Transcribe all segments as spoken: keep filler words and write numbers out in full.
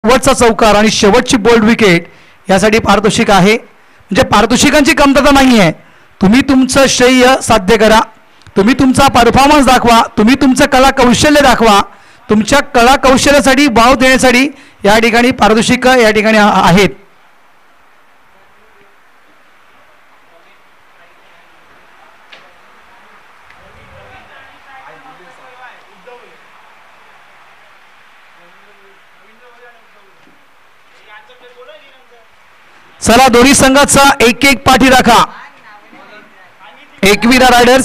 शेवटचा चौकार आणि शेवटची बोल्ड विकेट यासाठी पारितोषिक आहे. म्हणजे पारितोषिकांची कमतरता नाही आहे. तुम्ही तुमचं श्रेय साध्य करा, तुम्ही तुमचा परफॉर्मन्स दाखवा, तुम्ही तुमचं कला कौशल्य दाखवा. तुमच्या कला कौशल्यासाठी वाव देण्यासाठी या ठिकाणी पारितोषिक या ठिकाणी आहेत. चला दोन्ही संघाचा एक एक पाठी राखा. एकविरा रायडर्स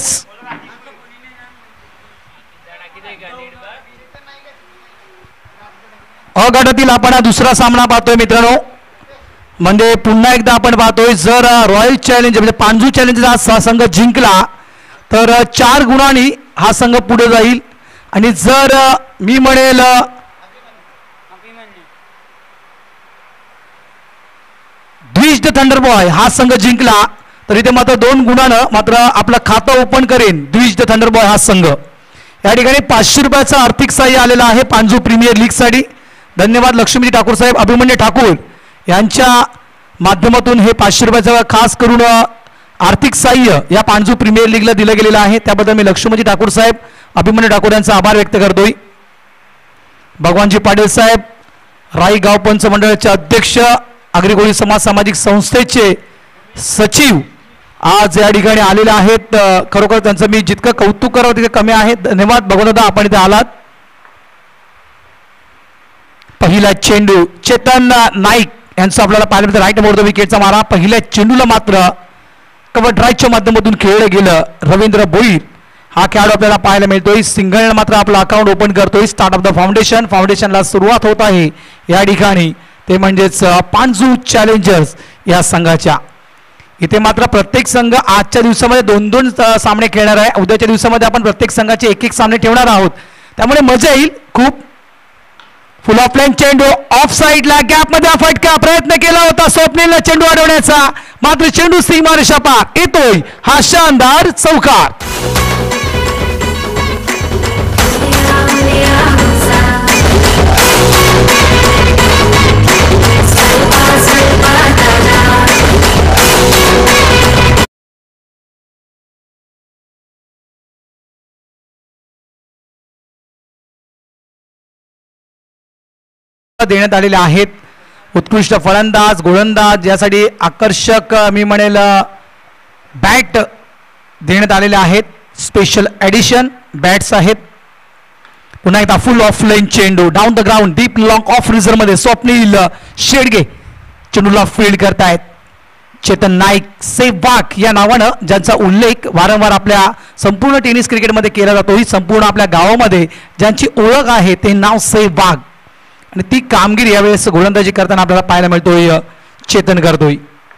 अ गटातील आपण हा दुसरा सामना पाहतोय मित्रांनो. म्हणजे पुन्हा एकदा आपण पाहतोय जर रॉयल चॅलेंजर म्हणजे पांजू चॅलेंजर हा संघ जिंकला तर चार गुणांनी हा संघ पुढे जाईल. आणि जर मी म्हणेल द्विज द थंडर बॉय हा संघ जिंकला तर इथे मात्र दोन गुणानं मात्र आपलं खातं ओपन करेन द्विज द थंडर बॉय हा संघ. या ठिकाणी पाचशे रुपयाचं आर्थिक सहाय्य आलेलं आहे पांजू प्रीमियर लीग साठी. धन्यवाद लक्ष्मीजी ठाकूर साहेब, अभिमन्यू ठाकूर यांच्या माध्यमातून हे पाचशे रुपयाचं खास करून आर्थिक सहाय्य या पांजू प्रीमियर लीगला दिलं गेलेलं आहे. त्याबद्दल मी लक्ष्मीजी ठाकूर साहेब, अभिमन्यू ठाकूर यांचा आभार व्यक्त करतोय. भगवानजी पाटील साहेब, राई गाव पंच मंडळाचे अध्यक्ष, आगरी समाज सामाजिक संस्थेचे सचिव आज या ठिकाणी आलेले आहेत. खरोखर त्यांचं मी जितकं कौतुक करावं तितकं कमी आहे. धन्यवाद भगवंतदा आपण इथे आलात. पहिला चेंडू चेतन नाईक यांचं आपल्याला पाहिलं तर राईट मोड विकेटचा मारा. पहिल्या चेंडूला मात्र कव्हर ड्राईव्हच्या माध्यमातून खेळलं गेलं. रवींद्र भोईर हा खेळाडू आपल्याला पाहायला मिळतोय. सिंगलने मात्र आपलं अकाउंट ओपन करतोय. स्टार्ट ऑफ द फाउंडेशन फाउंडेशनला सुरुवात होत आहे या ठिकाणी, ते म्हणजेच पांजू चॅलेंजर्स या संघाच्या. इथे मात्र प्रत्येक संघ आजच्या दिवसामध्ये दोन दोन सामने खेळणार आहे. उद्याच्या दिवसामध्ये आपण प्रत्येक संघाचे एक एक सामने ठेवणार आहोत, त्यामुळे मजा येईल खूप. फुल ऑफ लाईन चेंडू ऑफ साईडला गॅप मध्ये फटका प्रयत्न केला होता स्वप्नीलला चेंडू अडवण्याचा, मात्र चेंडू सीमारेषा पार येतोय हा शानदार चौकार. देण्यात आलेले आहेत. उत्कृष्ट फलंदाज, गोलंदाज यासाठी आकर्षक मी म्हणेल बॅट देण्यात आलेले आहेत. स्पेशल एडिशन बॅट्स आहेत. पुन्हा एकदा फुल ऑफ लाईन चेंडू down the ground deep long off reserve मध्ये स्वप्नील शेडगे चेंडूला फील्ड करतायत. चेतन नाईक सेवाग या नावानं ज्यांचा उल्लेख वारंवार आपल्या संपूर्ण टेनिस क्रिकेटमध्ये केला जातो, ही संपूर्ण आपल्या गावामध्ये ज्यांची ओळख आहे ते नाव सेवाग, आणि ती कामगिरी यावेळेस गोलंदाजी करताना आपल्याला पाहायला मिळतोय चेतन करतोय.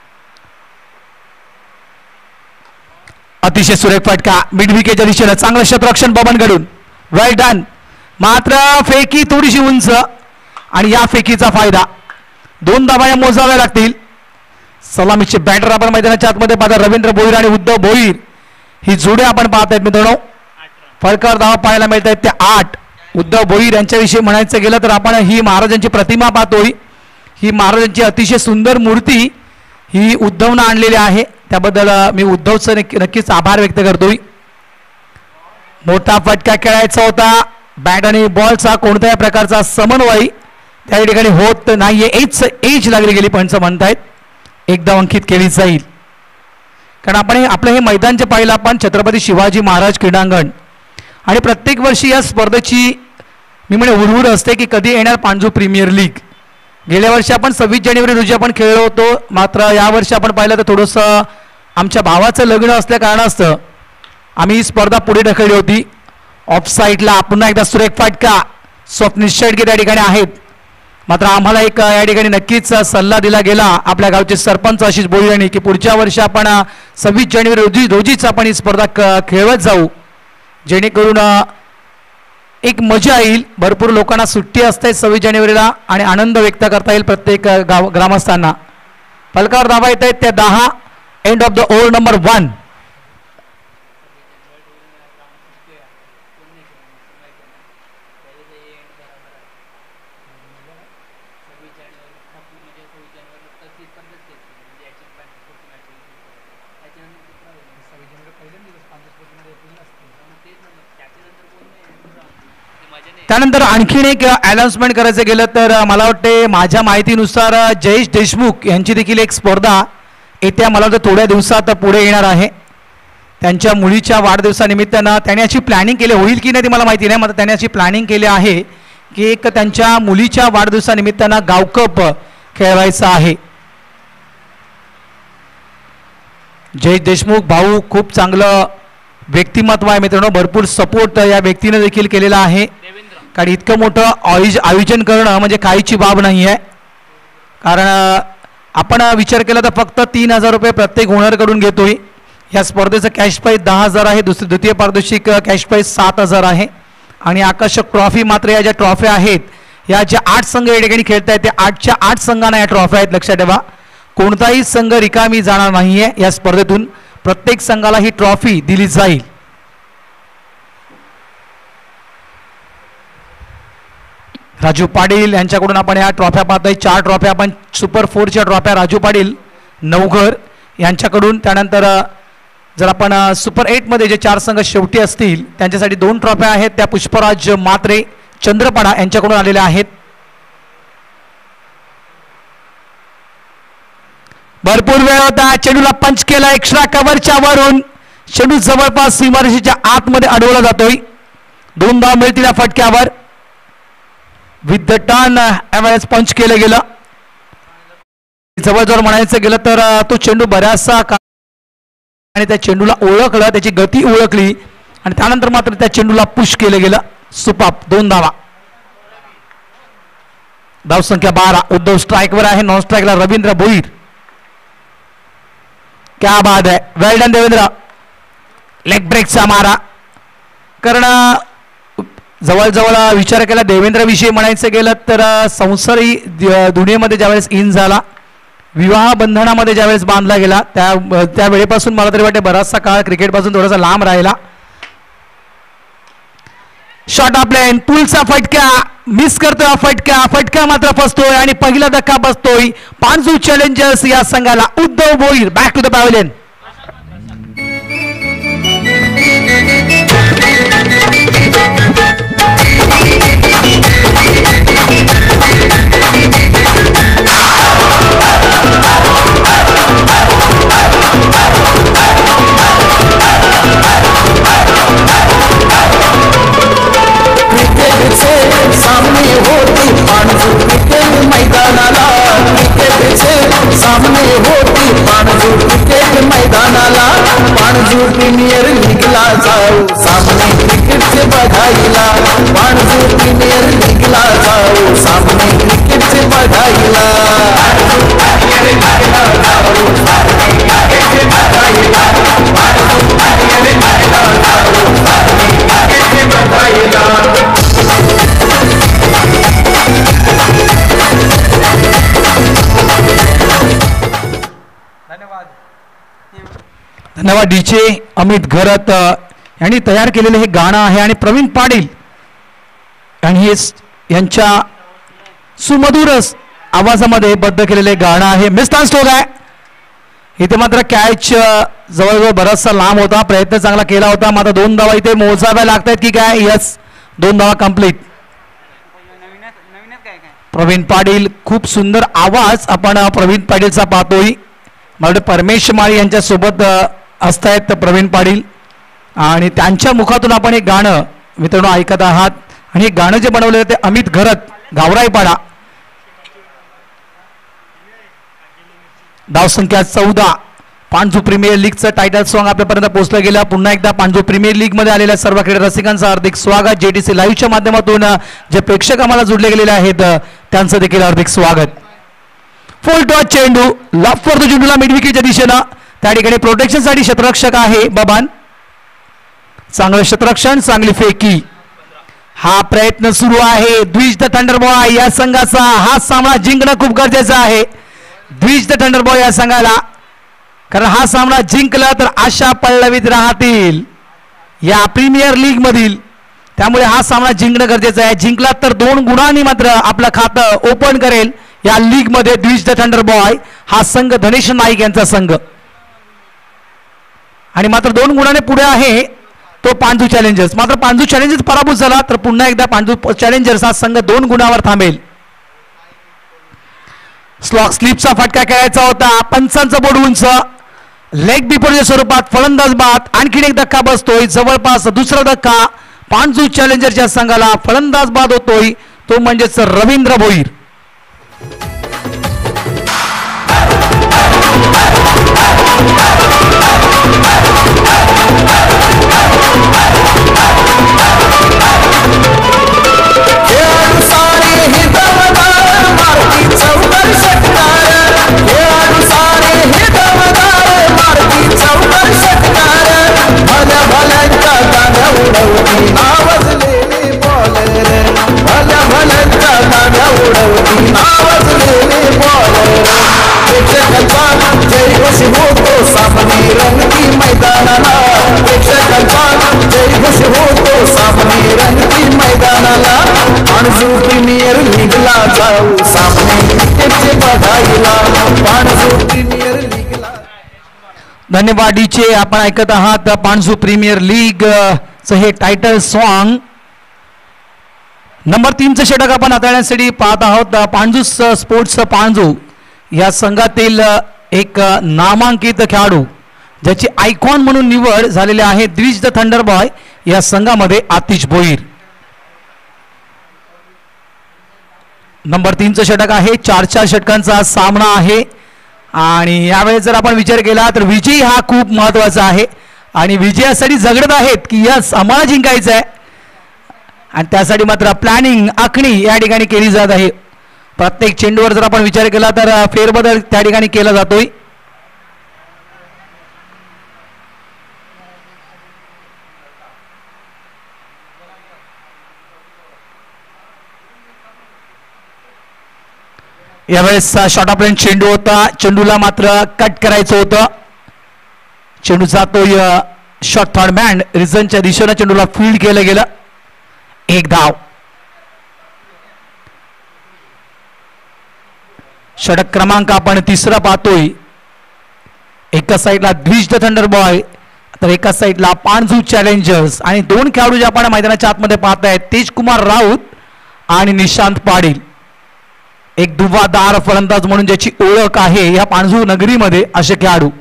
अतिशय सुरेख फटका मिड विकेटच्या दिशेनं, चांगलं क्षेत्ररक्षण बबनकडून, वेल डन. मात्र फेकी थोडीशी उंच आणि या फेकीचा फायदा दोन धावा मोजाव्या लागतील. सलामीचे बॅटर आपण मैदानाच्या आतमध्ये पाहता रवींद्र भोईर आणि उद्धव भोईर ही जोडी आपण पाहत आहेत मित्रांनो. फलकार धावा पाहायला मिळत आहेत त्या आठ. उद्धव भोईर यांच्याविषयी म्हणायचं गेलं तर आपण ही महाराजांची प्रतिमा पाहतोय. ही महाराजांची अतिशय सुंदर मूर्ती ही उद्धवनं आणलेली आहे, त्याबद्दल मी उद्धवचं नक्कीच आभार व्यक्त करतोय. मोठा फटका खेळायचा होता. बॅट आणि बॉलचा कोणत्याही प्रकारचा समन्वय त्या ठिकाणी होत नाहीये. एज एज लागली गेली पंच म्हणतायत. एकदा अंकित केली जाईल, कारण आपण आपलं हे मैदान जे पाहिलं आपण छत्रपती शिवाजी महाराज क्रीडांगण, आणि प्रत्येक वर्षी या स्पर्धेची मी म्हणे उरवूर असते की कधी येणार पांजू प्रीमियर लीग. गेल्या वर्षी आपण सव्वीस जानेवारी रोजी आपण खेळलो होतो, मात्र यावर्षी आपण पाहिलं तर थोडंसं आमच्या भावाचं लग्न असल्या कारणास्तव आम्ही ही स्पर्धा पुढे ढकलली होती. ऑफ साईडला पुन्हा एकदा सुरेख फटका स्वप्नील शेडगे त्या ठिकाणी आहेत. मात्र आम्हाला एक या ठिकाणी नक्कीच सल्ला दिला गेला आपल्या गावचे सरपंच आशिष भोईर यांनी की पुढच्या वर्षी आपण सव्वीस जानेवारी रोजी रोजीच आपण ही स्पर्धा खेळवत जाऊ, जेणेकरून एक मजा येईल. भरपूर लोकांना सुट्टी असते सव्वीस जानेवारीला आणि आनंद व्यक्त करता येईल प्रत्येक गाव ग्रामस्थांना. फलकावर धावा येत आहेत त्या दहा. End of the over number one. त्यानंतर आणखीन एक अनाउन्समेंट करायचं गेलं तर मला वाटते माझ्या माहितीनुसार जयेश देशमुख यांची देखील एक स्पर्धा येत्या मला वाटतं थोड्या दिवसात पुढे येणार आहे. त्यांच्या मुलीच्या वाढदिवसानिमित्तानं त्याने अशी प्लॅनिंग केली, होईल की नाही ती मला माहिती नाही, मात्र त्याने अशी प्लॅनिंग केली आहे की एक त्यांच्या मुलीच्या वाढदिवसानिमित्तानं गावकप खेळवायचं आहे. जयेश देशमुख भाऊ खूप चांगलं व्यक्तिमत्व आहे मित्रांनो, भरपूर सपोर्ट या व्यक्तीने देखील केलेला आहे. कारण इतकं मोठं आयोज आयोजन करणं म्हणजे काहीची बाब नाही आहे. कारण आपण विचार केला तर फक्त तीन हजार रुपये प्रत्येक ओनरकडून घेतोय. या स्पर्धेचं कॅश प्राईज दहा हजार आहे, दुसरी द्वितीय पारितोषिक कॅश प्राईज सात हजार आहे. आणि आकर्षक ट्रॉफी मात्र या ज्या ट्रॉफ्या आहेत या ज्या आठ संघ या ठिकाणी खेळत आहेत त्या आठच्या आठ संघांना या ट्रॉफ्या आहेत. लक्षात ठेवा, कोणताही संघ रिकामी जाणार नाही आहे या स्पर्धेतून, प्रत्येक संघाला ही ट्रॉफी दिली जाईल. राजू पाटील यांच्याकडून आपण या ट्रॉफ्या पाहतोय, चार ट्रॉफ्या आपण सुपर फोरच्या ट्रॉफ्या राजू पाटील नवघर यांच्याकडून. त्यानंतर जर आपण सुपर एटमध्ये जे चार संघ शेवटी असतील त्यांच्यासाठी दोन ट्रॉफ्या आहेत त्या पुष्पराज मात्रे चंद्रपाडा यांच्याकडून आलेल्या आहेत. भरपूर वेळ होता, चेंडूला पंच केला, एक्स्ट्रा कव्हरच्या वरून चेंडू जवळपास सीमारेषेच्या आतमध्ये अडवला जातोय. दोन धाव मिळतील या फटक्यावर. विथ द टर्न यावेळेस पंच केलं गेलं. जवळजवळ म्हणायचं गेलं तर तो चेंडू बऱ्याचसा आणि त्या चेंडूला ओळखलं, त्याची गती ओळखली आणि त्यानंतर मात्र त्या चेंडूला पुश केलं गेलं. सुपाप दोन धावा. धाव संख्या बारा. उद्धव स्ट्राईकवर आहे, नॉन स्ट्राईकला रवींद्र भोईर. क्या बात आहे, वेल डन देवेंद्र. लेग ब्रेकचा मारा. कारण जवळजवळ विचार केला देवेंद्र विषयी म्हणायचं गेलं तर संसारी दुनियेमध्ये ज्यावेळेस इन झाला, विवाह बंधनामध्ये ज्यावेळेस बांधला गेला त्या त्यावेळेपासून मला तरी वाटते बराचसा काळ क्रिकेटपासून थोडासा लांब राहिला. शॉट आपल्या पुलचा फटका मिस करतोय, फटका फटका मात्र फसतोय आणि पहिला धक्का बसतोय पांजू चॅलेंजर्स या संघाला. Uddhav Bhoir back to the pavilion. सामने होती पाणजू क्रिकेट मैदानाला, क्रिकेटचे सामने होती पाणजू क्रिकेट मैदानाला. पाणजू प्रीमियर लीगला जाऊ सामने क्रिकेटचे बघायला. पाणजू प्रीमियर लीगला जाऊ सामने क्रिकेटचे बघायला. धन्यवाद डीचे अमित घरत यांनी तयार केलेले हे गाणं आहे आणि प्रवीण पाटील आणि हे यांच्या सुमधुर आवाजामध्ये बद्ध केलेले गाणं आहे. मिस्टर स्टोक आहे इथे, मात्र कॅच जवळजवळ बराचसा लांब होता, प्रयत्न चांगला केला होता, मात्र दोन धावा इथे मोजाव्या लागतात की काय. यस, दोन धावा कंप्लीट. प्रवीण पाटील, खूप सुंदर आवाज आपण प्रवीण पाटीलचा पाहतोय. मला परमेश माळी यांच्या सोबत असतायत प्रवीण पाटील आणि त्यांच्या मुखातून आपण एक गाणं मित्रांनो ऐकत आहात. आणि हे गाणं जे बनवलेलं ते अमित घरत गावराईपाडा. धाव संख्या चौदा. पांजू प्रीमियर लीगचं टायटल सॉन्ग आपल्यापर्यंत पोहोचलं गेलं. पुन्हा एकदा पांजू प्रीमियर लीग मध्ये आलेल्या सर्व क्रीडा रसिकांचं हार्दिक स्वागत. जेटीसी लाईव्हच्या माध्यमातून जे प्रेक्षक आम्हाला जुडले गेलेले आहेत त्यांचं देखील हार्दिक स्वागत. फुल टॉच चेंडू लॉफ फॉर द चेंडूला मिडविकेटच्या दिशेनं, त्या ठिकाणी प्रोटेक्शनसाठी क्षेत्ररक्षक आहे बबान. चांगलं क्षेत्ररक्षण, चांगली फेकी. हा प्रयत्न सुरू आहे. द्विज द थंडर बॉय या संघाचा हा सामना जिंकणं खूप गरजेचं आहे. द्विज द थंडर बॉय या संघाला, कारण हा सामना जिंकला तर आशा पल्लवीत राहतील या प्रीमियर लीग मधील. त्यामुळे हा सामना जिंकणं गरजेचं आहे. जिंकला तर दोन गुणांनी मात्र आपलं खातं ओपन करेल या लीग मध्ये. द्विज द थंडर बॉय हा संघ धनेश नाईक यांचा संघ आणि मात्र दोन गुणाने पुढे आहे तो पांजू चॅलेंजर्स. मात्र पांजू चॅलेंजर्स पराभूत झाला तर पुन्हा एकदा पांजू चॅलेंजर्स हा संघ दोन गुणावर थांबेल. स्लॉक स्लिपचा फटका खेळायचा होता. पंचांचा बोर्ड उंच, लेग बिफोरच्या स्वरूपात फलंदाज बाद. आणखीन एक धक्का बसतोय, जवळपास दुसरा धक्का पांजू चॅलेंजरच्या संघाला. फलंदाज बाद होतोय तो म्हणजेच रवींद्र भोईर. पाणजू प्रीमियर लीगला जाऊ सामने क्रिकेटचे बघायला. पाणजू प्रीमियर लीगला. धन्यवाद डीचे. आपण ऐकत आहात पाणजू प्रीमियर लीग च हे टायटल सॉन्ग. नंबर तीनचं षटक आपण हाताळण्यासाठी पाहत आहोत. पाणजू स्पोर्ट्स पाणजू या संघातील एक नामांकित खेळाडू ज्याची आयकॉन म्हणून निवड झालेली आहे द्विज द थंडर बॉय या संघामध्ये आतिश भोईर. नंबर तीनचं षटक आहे. चार चार षटकांचा सामना आहे आणि यावेळेस जर आपण विचार केला तर विजय हा खूप महत्वाचा आहे आणि विजयासाठी झगडत आहेत की यस आम्हाला जिंकायचं आहे आणि त्यासाठी मात्र प्लॅनिंग आखणी या ठिकाणी केली जात आहे. प्रत्येक चेंडूवर जर आपण विचार केला तर फेरबदल त्या ठिकाणी केला जातोय. यावेळेस शॉर्ट ऑफ रेंज चेंडू होता. चेंडूला मात्र कट करायचं होतं. चेंडू जातोय शॉर्ट थर्ड मॅन रिझनच्या दिशेनं. चेंडूला फील्ड केलं गेलं. एक धाव. षटक क्रमांक आपण तिसरा पाहतोय. एका साईडला द्विज द थंडर बॉय तर एका साईडला पाणजू चॅलेंजर्स आणि दोन खेळाडू जे आपण मैदानाच्या आतमध्ये पाहतायत तेजकुमार राऊत आणि निशांत पाटील. एक दुवादार फलंदाज म्हणून ज्याची ओळख आहे या पाणजू नगरीमध्ये असे खेळाडू.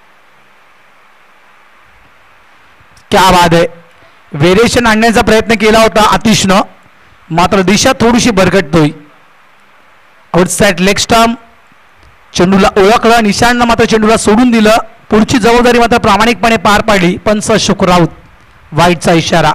क्या बात आहे. व्हेरिएशन आणण्याचा प्रयत्न केला होता आतिशनं मात्र दिशा थोडीशी भरकटतोय. Outside leg stump. चेंडूला ओळखलं. निशांतनं मात्र चेंडूला सोडून दिलं. पुढची जबाबदारी मात्र प्रामाणिकपणे पार पाडली. पंच शुक राऊत. वाईटचा इशारा.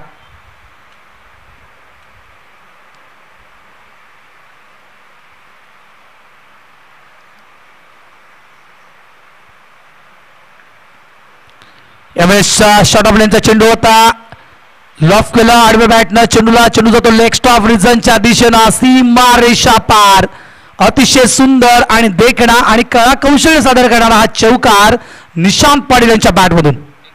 यावेळेस शॉर्ट ऑफ लेनचा चेंडू होता. लॉफ केला आडव्या बॅटनं. चेंडूला चेंडू जातो लेग स्टॉप रिझनच्या दिशेनं. सीमा रेषा पार. अतिशय सुंदर आणि देखणा आणि कला कौशल्य सादर करणारा हा चौकार निशांत पाटील यांच्या बॅटमधून.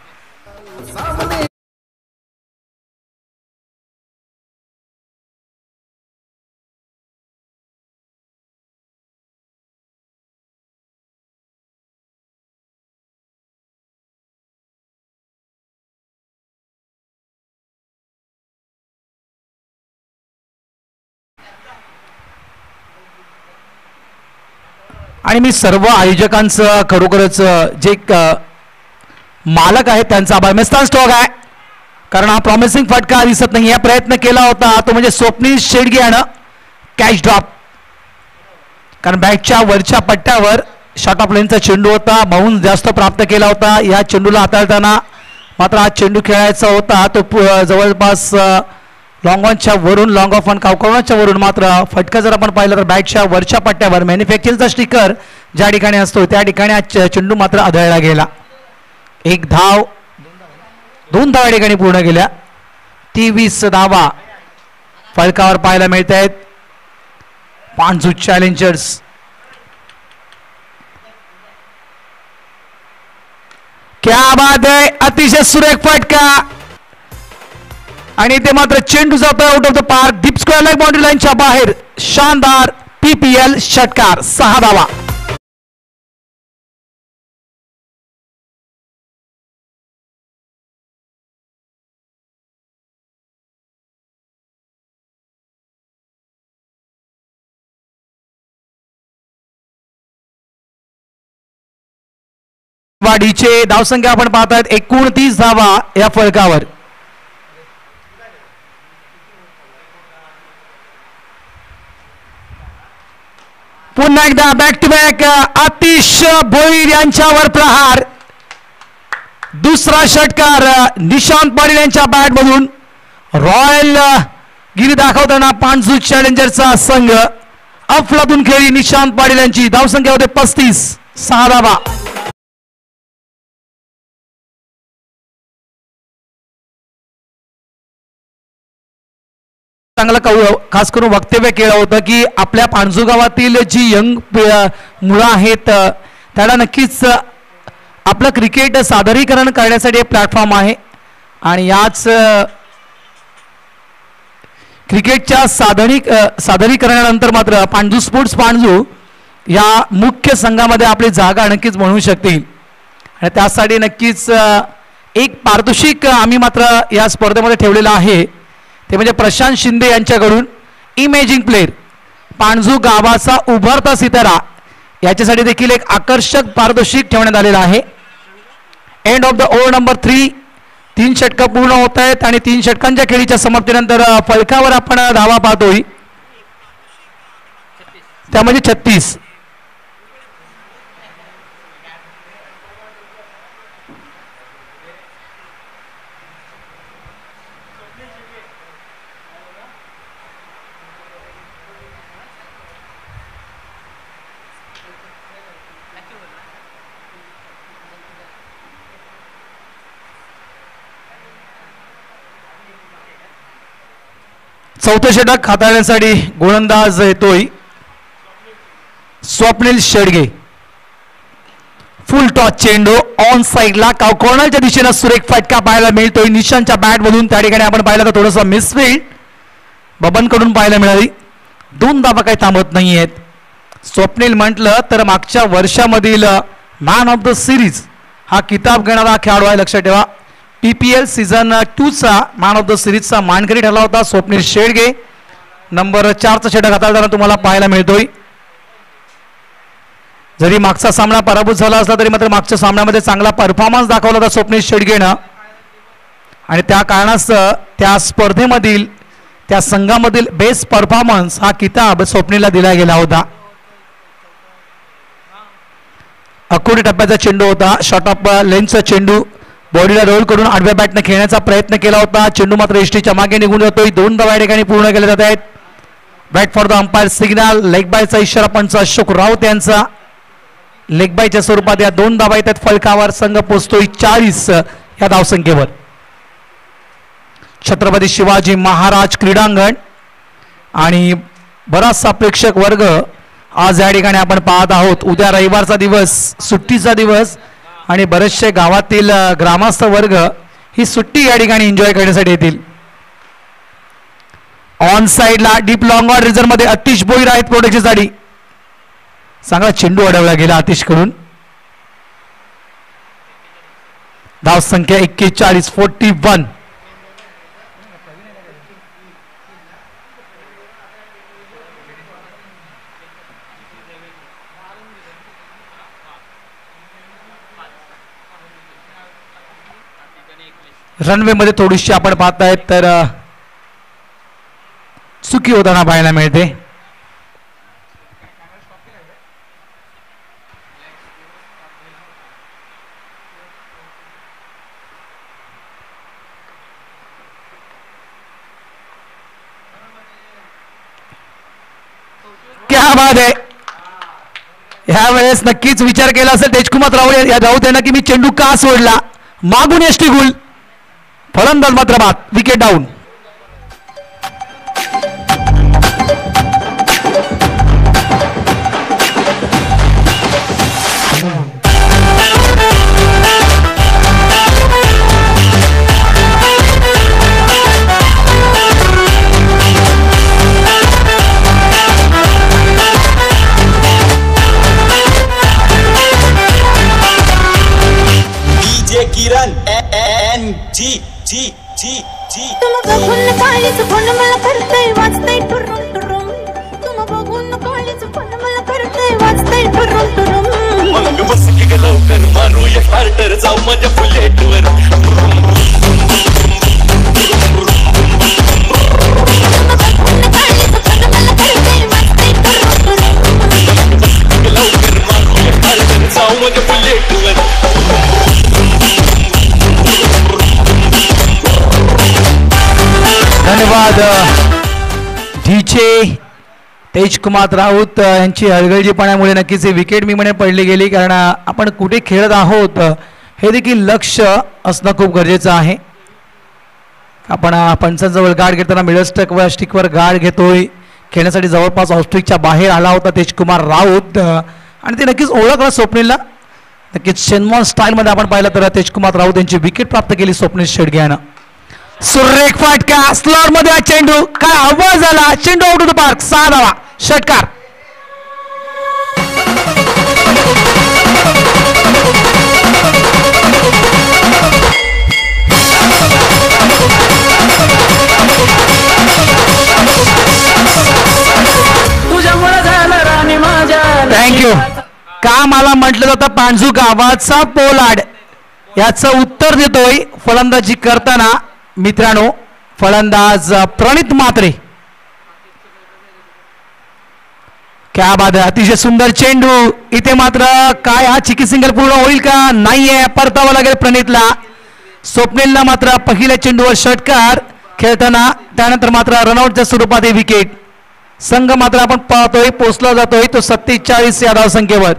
आणि मी सर्व आयोजकांचं खरोखरच जे मालक आहेत त्यांचा आभार. मेस्तान स्टॉक आहे कारण हा प्रॉमिसिंग फटका दिसत नाही. प्रयत्न केला होता तो म्हणजे स्वप्नील शेडगे यानं कॅच ड्रॉप कारण बॅटच्या वरच्या पट्ट्यावर शॉर्ट ऑफ लेनचा चेंडू होता. बाउन्स जास्त प्राप्त केला होता. या चेंडूला हाताळताना मात्र हा चेंडू खेळायचा होता तो जवळपास लॉंग ऑनच्या वरून लॉंग ऑफ ऑन कावकवण्याच्या वरून मात्र फटका जर आपण पाहिलं तर बॅटच्या वरच्या पट्ट्यावर मॅन्युफॅक्चरचा स्टिकर ज्या ठिकाणी असतो त्या ठिकाणी हा चेंडू मात्र आढळला गेला. एक धाव. दोन धावा ठिकाणी पूर्ण केल्या. तेवीस धावा फलकावर पाहायला मिळत आहेत. पाणजू चॅलेंजर्स क्या बात आहे. अतिशय सुरेख फटका आणि ते मात्र चेंडू जातो out of the park. Deep square line boundary लाईनच्या बाहेर. शानदार पीपीएल षटकार. सहा धावा. वाडीचे धावसंख्या आपण पाहतायत एकोणतीस धावा या फलकावर. पुन्हा एकदा back to back Atish Bhoir यांच्यावर प्रहार. दुसरा षटकार निशांत पाटील यांच्या बॅट मधून. रॉयल गिरी दाखवताना पांझू चॅलेंजरचा संघ. अफलातून खेळी निशांत पाटील यांची. धावसंख्या होते पस्तीस. सहा धावा. चांगलं खास करून वक्तव्य केलं होतं की आपल्या पांझू गावातील जी यंग मुलं आहेत त्याला नक्कीच आपलं क्रिकेट सादरीकरण करण्यासाठी एक प्लॅटफॉर्म आहे. आणि याच क्रिकेटच्या सादरी सादरीकरणानंतर मात्र पांझू स्पोर्ट्स पांझू या मुख्य संघामध्ये आपली जागा नक्कीच बनवू शकतील. आणि त्यासाठी नक्कीच एक पारितोषिक आम्ही मात्र या स्पर्धेमध्ये ठेवलेलं आहे. ते म्हणजे प्रशांत शिंदे यांच्याकडून इमेजिंग प्लेअर पांझू गावाचा उभरता सितारा याच्यासाठी देखील एक आकर्षक पारितोषिक ठेवण्यात आलेलं आहे. End of the over number three. तीन षटकं पूर्ण होत आहेत आणि तीन षटकांच्या खेळीच्या समाप्तीनंतर फलकावर आपण धावा पाहतोय त्यामध्ये छत्तीस. चौथं षटक हाताळण्यासाठी गोलंदाज येतोय स्वप्नील शेडगे. फुल टॉस चेंडू ऑन साईडला कॉर्नरच्या दिशेनं सुरेख फटका पाहायला मिळतोय निशांतच्या बॅट मधून. त्या ठिकाणी आपण पाहिलं तर थोडंसं मिसफील्ड बबन कडून पाहायला मिळाली. दोन धावा काही थांबत नाही आहेत. स्वप्नील म्हटलं तर मागच्या वर्षामधील मॅन ऑफ द सिरीज हा किताब घेणारा खेळाडू आहे. लक्षात ठेवा पीपीएल सीझन टू चा मॅन ऑफ द सिरीजचा मानकरी ठरला होता स्वप्नील शेडगे. नंबर चारचा षटक हाताळताना तुम्हाला पाहायला मिळतोय. जरी मागचा सामना पराभूत झाला असला तरी मात्र मागच्या सामन्यामध्ये चांगला परफॉर्मन्स दाखवला होता स्वप्नील शेडगेनं. आणि त्या कारणास्तव त्या स्पर्धेमधील त्या संघामधील बेस्ट परफॉर्मन्स हा किताब स्वप्नीलला दिला गेला होता. अकोटी टप्प्याचा चेंडू होता. शॉर्ट ऑफ लेनचा चेंडू बॉडीला रोल करून आडव्या बॅटने खेळण्याचा प्रयत्न केला होता. चेंडू मात्र एसटीच्या मागे निघून जातोय. दोन धावा या ठिकाणी पूर्ण केले जात आहेत. Bat for the umpire signal. Leg बायचा इशारा पंच अशोक राऊत यांचा. लेग बायच्या स्वरूपात या दोन धावा येतात फलकावर. संघ पोहोचतोय चाळीस या धावसंख्येवर. छत्रपती शिवाजी महाराज क्रीडांगण आणि बराचसा प्रेक्षक वर्ग आज या ठिकाणी आपण पाहत आहोत. उद्या रविवारचा दिवस, सुट्टीचा दिवस आणि बरेचसे गावातील ग्रामस्थ वर्ग ही सुट्टी या ठिकाणी एन्जॉय करण्यासाठी येतील. ऑन साइडला डीप लॉंग ऑन रिझर्व मध्ये आतिश भोईर आहेत प्रोटेक्शन साठी. चांगला चेंडू अडवला गेला आतिश कडून. धाव संख्या एक्केचाळीस फोर्टी वन. रनवे मध्ये थोडीशी आपण पाहतायत तर चुकी होताना पाहायला मिळते. क्या बात आहे. ह्या वेळेस नक्कीच विचार केला असेल तेजकुमार राऊत राऊत यांना की मी चेंडू का सोडला. मागून एसटी गुल. फलंदाज मात्र बाद. Wicket down. किरण एन जी जी जी जी. तुम बघून काळीच फोन मला करतय वाजतय टुरुम टुरुम. तुम बघून काळीच फोन मला करतय वाजतय टुरुम टुरुम. मग बस की लवकर मारूया स्पार्टर जाऊ माझ्या बुलेटवर लवकर मारूया स्पार्टर जाऊ माझ्या बुलेटवर धन्यवाद डीजे तेजकुमार राऊत यांची हलगर्जीपणामुळे नक्कीच विकेट मी म्हणे पडली गेली कारण आपण कुठे खेळत आहोत हे देखील लक्ष असणं खूप गरजेचं आहे. आपण पंचांजवळ गार्ड घेताना मिडल स्टकवर स्टिकवर गार्ड घेतोय खेळण्यासाठी जवळपास ऑस्ट्रिकच्या बाहेर आला होता तेजकुमार राऊत आणि ते नक्कीच ओळखलं स्वप्नीलला. नक्कीच शेनमॉन स्टाईलमध्ये आपण पाहिलं तर तेजकुमार राऊत यांची विकेट प्राप्त केली स्वप्नील शेडगे. सुरेख फाटका स्लॉर मध्ये हा चेंडू काय आवाज आला चेंडू आउट ऑफ द पार्क सहा धावा षटकार. थँक्यू. का मला म्हटलं जातं पांजू गावाचा पोलाड याचं उत्तर देतोय फलंदाजी करताना मित्रांनो फलंदाज प्रणित मात्रे. क्या बात आहे अतिशय सुंदर चेंडू इथे मात्र काय हा चिकी सिंगल पूर्ण होईल का नाहीये परतावं लागेल प्रणितला. स्वप्नीलला मात्र पहिल्या चेंडूवर षटकार खेळताना त्यानंतर मात्र रनआउटच्या स्वरूपात विकेट. संघ मात्र आपण पाहतोय पोचला जातोय तो सत्तेचाळीस या धावसंख्येवर.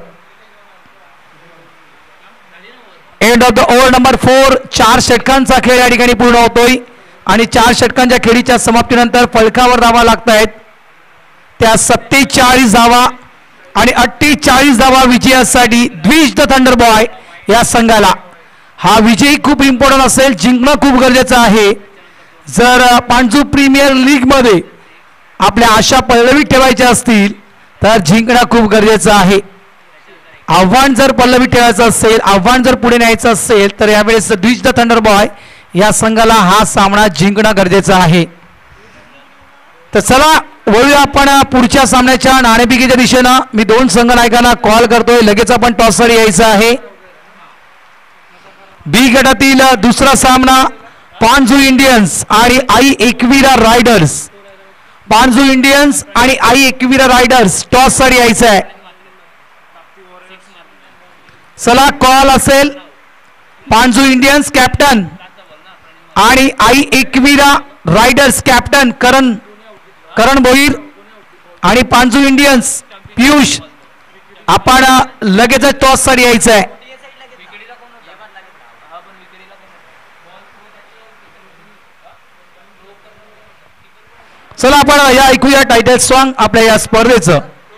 End of the over number four. चार षटकांचा खेळ या ठिकाणी पूर्ण होतोय आणि चार षटकांच्या खेळीच्या समाप्तीनंतर फलकावर धावा लागत आहेत त्या सत्तेचाळीस धावा आणि अठ्ठेचाळीस धावा विजयासाठी द्विज द थंडर बॉय या संघाला. हा विजय खूप इम्पॉर्टंट असेल जिंकणं खूप गरजेचं आहे. जर पांजू प्रीमियर लीग मध्ये आपल्या आशा पल्लवीत ठेवायच्या असतील तर जिंकणं खूप गरजेचं आहे. आव्हान जर पल्लवी ठेवायचं असेल आव्हान जर पुढे न्यायचं असेल तर यावेळेस द्विज द थंडर बॉय या संघाला हा सामना जिंकणं गरजेचं आहे. तर चला वळूया आपण पुढच्या सामन्याच्या नाणेफेकीच्या दिशेनं. मी दोन संघ नायकांना कॉल करतोय लगेच आपण टॉससाठी यायचं आहे. बी गटातील दुसरा सामना पांजू इंडियन्स आणि आई एकविरा रायडर्स. पांजू इंडियन्स आणि आई एकविरा रायडर्स टॉससाठी यायचं आहे. चला कॉल असेल पांजू इंडियन्स कॅप्टन आणि आई एकविरा रायडर्स कॅप्टन करण करण भोईर आणि पांजू इंडियन्स पियुष आपण लगेच टॉस साठी यायचं आहे. चला आपण या ऐकूया टायटल सॉन्ग आपल्या या स्पर्धेचं.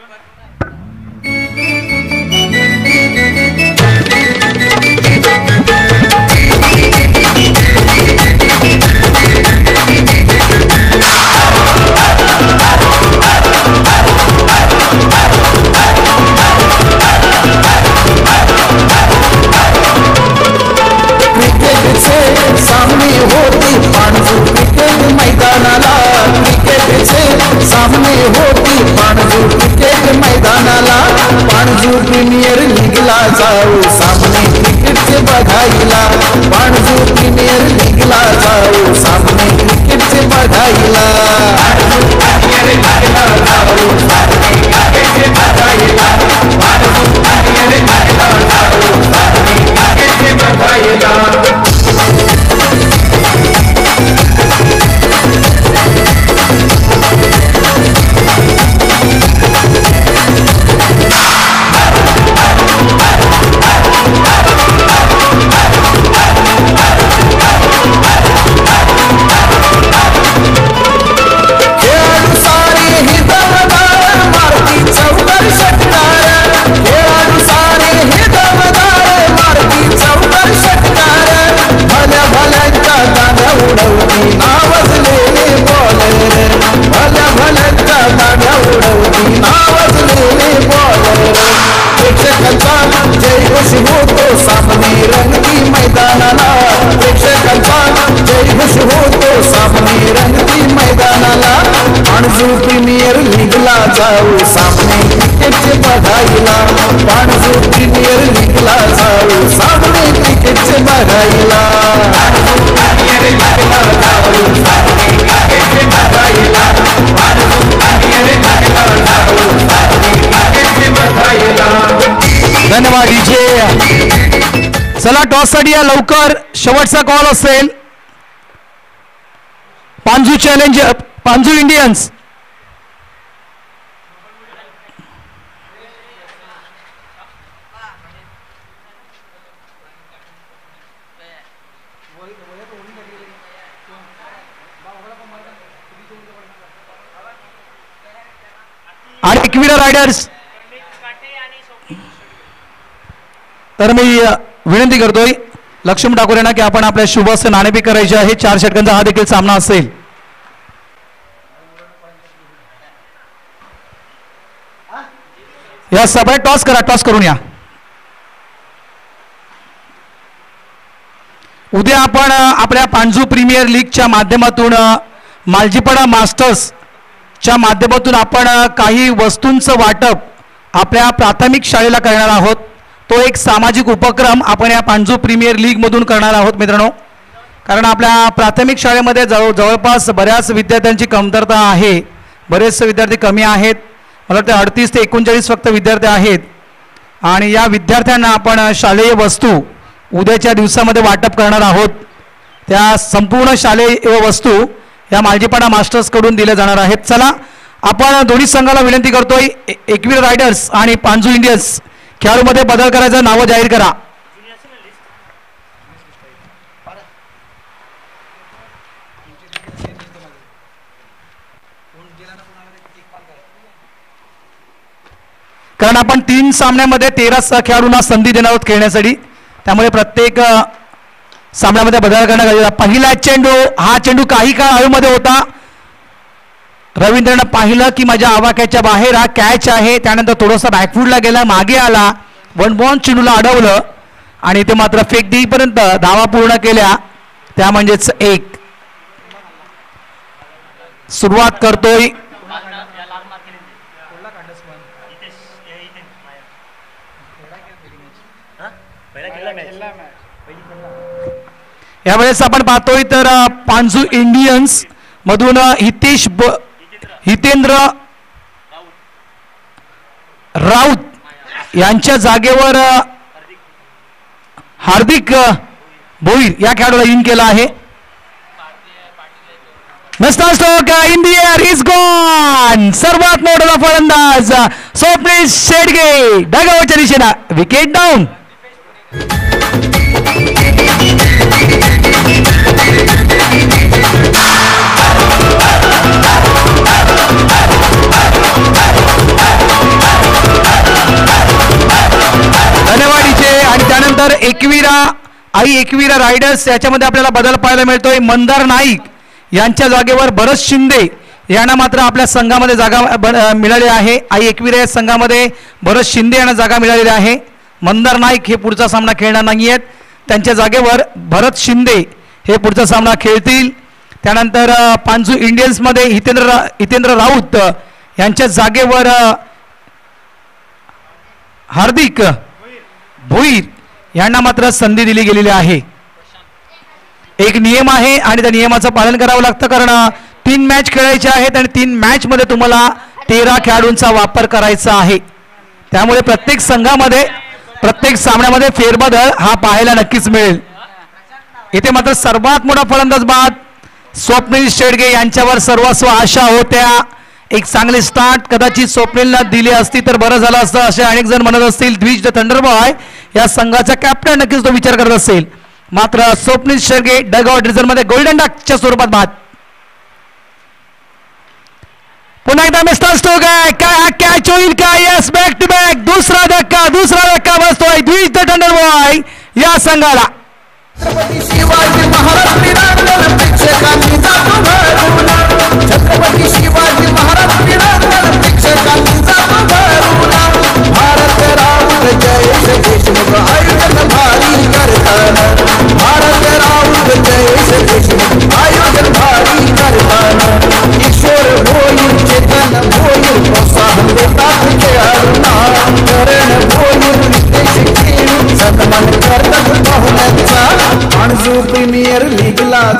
सामने होती पांजू क्रिकेट मैदानाला क्रिकेटचे सामने होती पांजू क्रिकेट मैदानाला. पांजू प्रीमियर लीगला जाऊ सामने क्रिकेटचे बघायला. पांजू प्रीमियर लीगला जाऊ सामने क्रिकेटचे बघायला. पांजू प्रीमियर लीगला जाऊ सामने क्रिकेटचे बघायला. पांजू प्रीमियर लीगला जाऊ सामने बघायला धन्यवाद डीजे. चला टॉस साठी या लवकर शेवटचा कॉल असेल. पांजू चॅलेंज पांजू इंडियन्स आणि एकविरा रायडर्स. तर मी विनंती करतोय लक्ष्मण ठाकूर यांना की आपण आपल्या शुभस्य नाणेफेक करायचे आहे. चार षटकांचा हा देखील सामना असेल. या सगळ्या टॉस करा, टॉस करून या. उद्या आपण आपल्या पांजू प्रीमियर लीगच्या माध्यमातून मालजीपाडा मास्टर्सच्या माध्यमातून आपण काही वस्तूंचं वाटप आपल्या प्राथमिक शाळेला करणार आहोत. तो एक सामाजिक उपक्रम आपण या पांजू प्रीमियर लीगमधून करणार आहोत मित्रांनो. कारण आपल्या प्राथमिक शाळेमध्ये जवळ जवळपास बऱ्याच विद्यार्थ्यांची कमतरता आहे. बरेचसे विद्यार्थी कमी आहेत. मला वाटतं अडतीस ते एकोणचाळीस फक्त विद्यार्थी आहेत. आणि या विद्यार्थ्यांना आपण शालेय वस्तू उद्याच्या दिवसामध्ये वाटप करणार आहोत. त्या संपूर्ण शालेय वस्तू या मालजीपाडा मास्टर्सकडून दिल्या जाणार आहेत. चला आपण दोन्ही संघाला विनंती करतोय एकवीर रायडर्स आणि पांजू इंडियन्स खेळाडूमध्ये बदल करायचं, नावं जाहीर करा. कारण आपण तीन सामन्यामध्ये तेरा खेळाडूंना संधी देणार आहोत खेळण्यासाठी. त्यामुळे प्रत्येक सामन्यामध्ये बदल करण्यात आलेला. पहिला चेंडू, हा चेंडू काही काळ हवेमध्ये होता. रवींद्रनं पाहिलं की माझ्या आवाक्याच्या बाहेर हा कॅच आहे. त्यानंतर थोडासा बॅकफूडला गेला, मागे आला, वन बॉल चेंडूला अडवलं आणि ते मात्र फेक देईपर्यंत धावा पूर्ण केल्या. त्या म्हणजेच एक. सुरुवात करतोय यावेळेस आपण पाहतोय तर पांजू इंडियन्स मधून हितेश हितेंद्र राऊत यांच्या जागेवर हार्दिक भोईर या खेळाडूला इन केला आहे. नसता stroke in the air is gone. सर्वात मोठा फलंदाज स्वप्नील शेडगे डगावरच्या दिशेला. Wicket down. धन्यवाद. आणि त्यानंतर एकविरा आई एकविरा रायडर्स याच्यामध्ये आपल्याला बदल पाहायला मिळतोय. मंदार नाईक यांच्या जागेवर भरत शिंदे यांना मात्र आपल्या संघामध्ये जागा मिळाली आहे. आई एकविरा या संघामध्ये भरत शिंदे यांना जागा मिळालेली आहे. मंदार नाईक हे पुढचा सामना खेळणार नाही आहेत. त्यांच्या जागेवर भरत शिंदे हे पुढचा सामना खेळतील. त्यानंतर पांजू इंडियन्समध्ये हितेंद्र हितेंद्र राऊत यांच्या जागेवर हार्दिक भोईर यांना मात्र संधी दिली गेलेली आहे. एक नियम आहे आणि त्या नियमाचं पालन करावं लागतं. कारण तीन मॅच खेळायचे आहेत आणि तीन मॅच मध्ये तुम्हाला तेरा खेळाडूंचा वापर करायचा आहे. त्यामुळे प्रत्येक संघामध्ये प्रत्येक सामन्यामध्ये फेरबदल हा पाहायला नक्कीच मिळेल. इथे मात्र सर्वात मोठा फलंदाज बाद स्वप्नील शेडगे यांच्यावर सर्वस्व आशा होत्या. एक चांगले स्टार्ट कदाचित स्वप्नीलला दिली असती तर बरं झालं असतं असे अनेक जण म्हणत असतील. द्विज द थंडरबॉय या संघाचा कॅप्टन नक्कीच तो विचार करत असेल. मात्र स्वप्नील शेडगे डगआउट रिझल्ट मध्ये गोल्डन डकच्या स्वरूपात बाद. पुन्हा एकदा मिस्टर स्टोक आहे. काय हा कॅच होईल का? Yes, back to back. दुसरा धक्का दुसरा धक्का बसतोय द्विज द थंडरबॉय या संघाला. छत्रपती शिवाजी महाराज क्रीडांगण प्रेक्षकांनी जातो भरून. छत्रपती शिवाजी महाराज क्रीडांगण प्रेक्षकांनी जातो भरून. भारत राऊत जयेश देशमुख आयोजन भारी करताना. भारत राऊत जयेश देशमुख आयोजन भारी करताना. किशोर होईल चेतन होईल प्रोत्साहन देतात खेळाडूंना. करण होईल विदेश खेळ सन्मान करतात पाहुण्यांचा.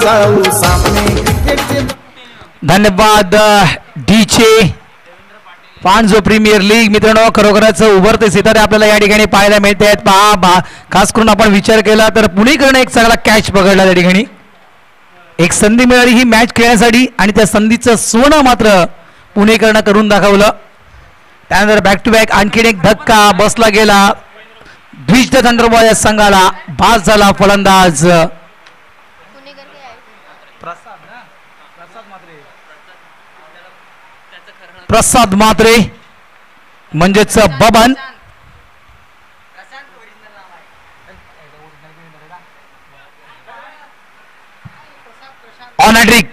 जाऊ सामने क्रिकेटचे. धन्यवाद डीचे. पांचो प्रीमियर लीग मित्रांनो खरोखरच उभरते सितारे आपल्याला या ठिकाणी पाहायला मिळते आहेत. पहा बा खास करून आपण विचार केला तर पुणेकरने एक चांगला कॅच पकडला त्या ठिकाणी. एक संधी मिळाली ही मॅच खेळण्यासाठी आणि त्या संधीचं सोनं मात्र पुणेकरनं करून दाखवलं. त्यानंतर बॅक टू बॅक आणखीन एक धक्का बसला गेला द्विज द थंडरबॉय या संघाला. बाद झाला फलंदाज प्रसाद म्हात्रे म्हणजेच बबन. On hat trick.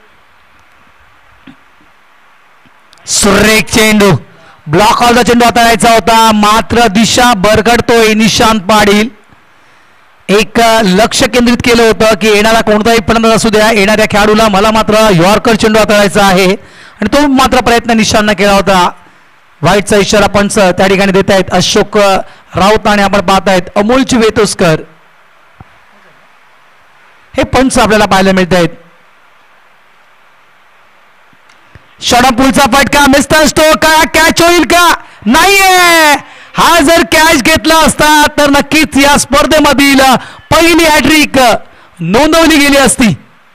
सुरेख चेंडू ब्लॉक ऑलचा चेंडू हाताळायचा होता मात्र दिशा भरकटतोय निशांत पाटील. एक लक्ष केंद्रित केलं होतं की येणारा कोणताही फलंदाज असू द्या येणाऱ्या खेळाडूला मला मात्र यॉर्कर चेंडू हाताळायचा आहे आणि तो मात्र प्रयत्न निशांतनं केला होता. व्हाईटचा इशारा पंच त्या ठिकाणी देत आहेत अशोक राऊत आणि आपण पाहतायत अमोल वेतोस्कर हे पंच आपल्याला पाहायला मिळत आहेत. शॉर्टपुलचा फटका मिस्टर स्टोक का कॅच होईल का नाहीये. हा जर कॅच घेतला असता तर नक्कीच या स्पर्धेमधील पहिली हॅट्रिक नोंदवली गेली असती.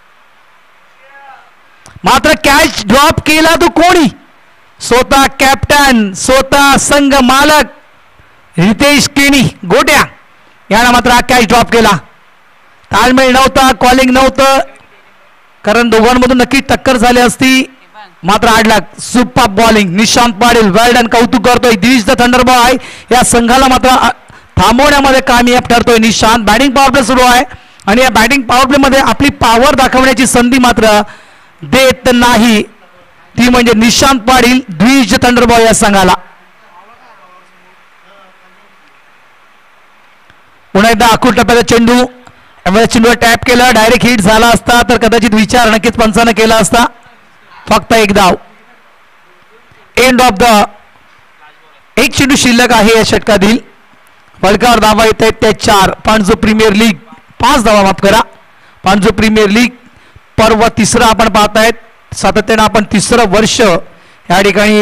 मात्र कॅच ड्रॉप केला तो कोणी स्वतः कॅप्टन स्वतः संघ मालक रितेश केणी गोट्या यानं मात्र हा कॅच ड्रॉप केला. ताळमेळ नव्हता कॉलिंग नव्हतं कारण दोघांमधून नक्की टक्कर झाली असती मात्र आडला. Super bowling Nishant Patil well done कौतुक करतोय. दिस द थंडर बॉय या संघाला मात्र थांबवण्यामध्ये कामयाब ठरतोय निशांत. बॅटिंग पॉवर प्ले सुरू आहे आणि या बॅटिंग पॉवर प्ले मध्ये आपली पॉवर दाखवण्याची संधी मात्र देत नाही ती म्हणजे निशांत पाटील द्विज थंडर बॉय या संघाला. पुन्हा एकदा अकूट टप्प्याचा चेंडू चेंडूवर टॅप केला डायरेक्ट हिट झाला असता तर कदाचित विचार नक्कीच पंचानं केला असता. फक्त एक धाव. एंड ऑफ द एक चेंडू शिल्लक आहे या षटकातील. फलकावर धावा येत आहेत त्या चार. पांचो प्रीमियर लीग पाच धावा माफ करा. पांचो प्रीमियर लीग पर्व तिसरं आपण पाहतायत. सातत्यानं आपण तिसरं वर्ष या ठिकाणी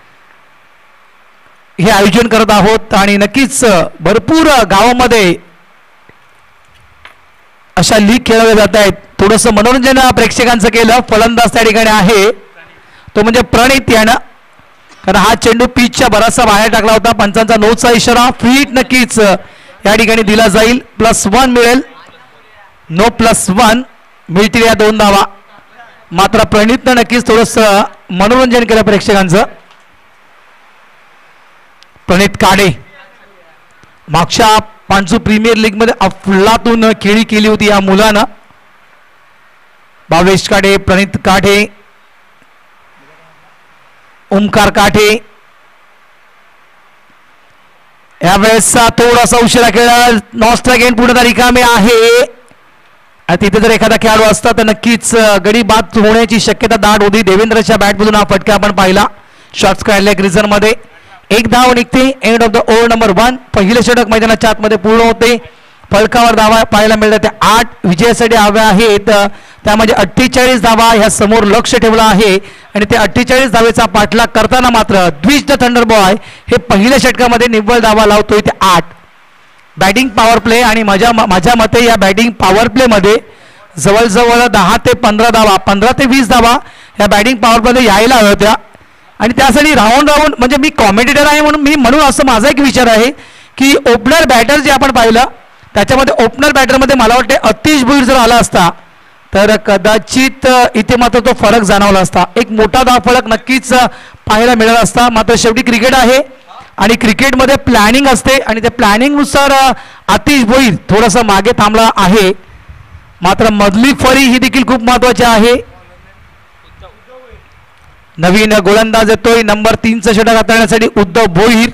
हे आयोजन करत आहोत आणि नक्कीच भरपूर गावामध्ये अशा लीग खेळवल्या जात आहेत. थोडंसं मनोरंजन प्रेक्षकांचं केलं. फलंदाज त्या ठिकाणी आहे तो म्हणजे प्रणित यानं कारण हा चेंडू पिचच्या बराचसा बाहेर टाकला होता. पंचांचा नोचा इशारा फिट नक्कीच या ठिकाणी दिला जाईल. प्लस वन मिळेल. नो प्लस वन मिळतील या दोन धावा. मात्र प्रणितनं नक्कीच थोडंसं मनोरंजन केलं प्रेक्षकांचं. प्रणित काडे मागच्या पांचू प्रीमियर लीग मध्ये अफलातून खेळी केली होती या मुलानं. भावेश काढे प्रणित काढे ओमकार काठे यावेळेस थोडासा उशिरा खेळा. नॉस्ट अगेन पूर्ण रिकामे आहे. तिथे जर एखादा खेळाडू असता तर नक्कीच गडी बाद होण्याची शक्यता दाट होती. देवेंद्रच्या बॅटमधून हा फटका आपण पाहिला. शॉट्स काढले क्रिजर मध्ये. एक धाव निघते. End of the over number one. पहिले षटक मैदानाच्या आतमध्ये पूर्ण होते. फलकावर धावा पाहायला मिळतात त्या आठ विजयासाठी हव्या आहेत. त्यामध्ये अठ्ठेचाळीस धावा ह्या समोर लक्ष ठेवलं आहे आणि ते अठ्ठेचाळीस धावेचा पाठलाग करताना मात्र द्विज द थंडर बॉय हे पहिल्या षटकामध्ये निव्वळ धावा लावतोय ते आठ. बॅटिंग पॉवर प्ले आणि माझ्या माझ्या मते या बॅटिंग पॉवर प्ले मध्ये जवळजवळ दहा ते पंधरा धावा पंधरा ते वीस धावा या बॅटिंग पॉवर प्ले यायला हव्या होत्या आणि त्यासाठी राऊंड राऊंड म्हणजे मी कॉमेंटेटर आहे म्हणून मी म्हणून असं माझा एक विचार आहे की ओपनर बॅटर जे आपण पाहिलं त्याच्यामध्ये ओपनर बॅटरमध्ये मला वाटते अतिश भुईर जर आला असता तर कदाचित इथे मात्र तो फरक जाणवला असता. एक मोठा धाव फरक नक्कीच पाहायला मिळाला असता. मात्र शेवटी क्रिकेट आहे आणि क्रिकेटमध्ये प्लॅनिंग असते आणि त्या प्लॅनिंगनुसार अतिश भोईर थोडंसं मागे थांबला आहे. मात्र मधली फरी ही देखील खूप महत्वाची आहे. नवीन गोलंदाज येतोय नंबर तीनचं षटक हाताळण्यासाठी उद्धव भोईर.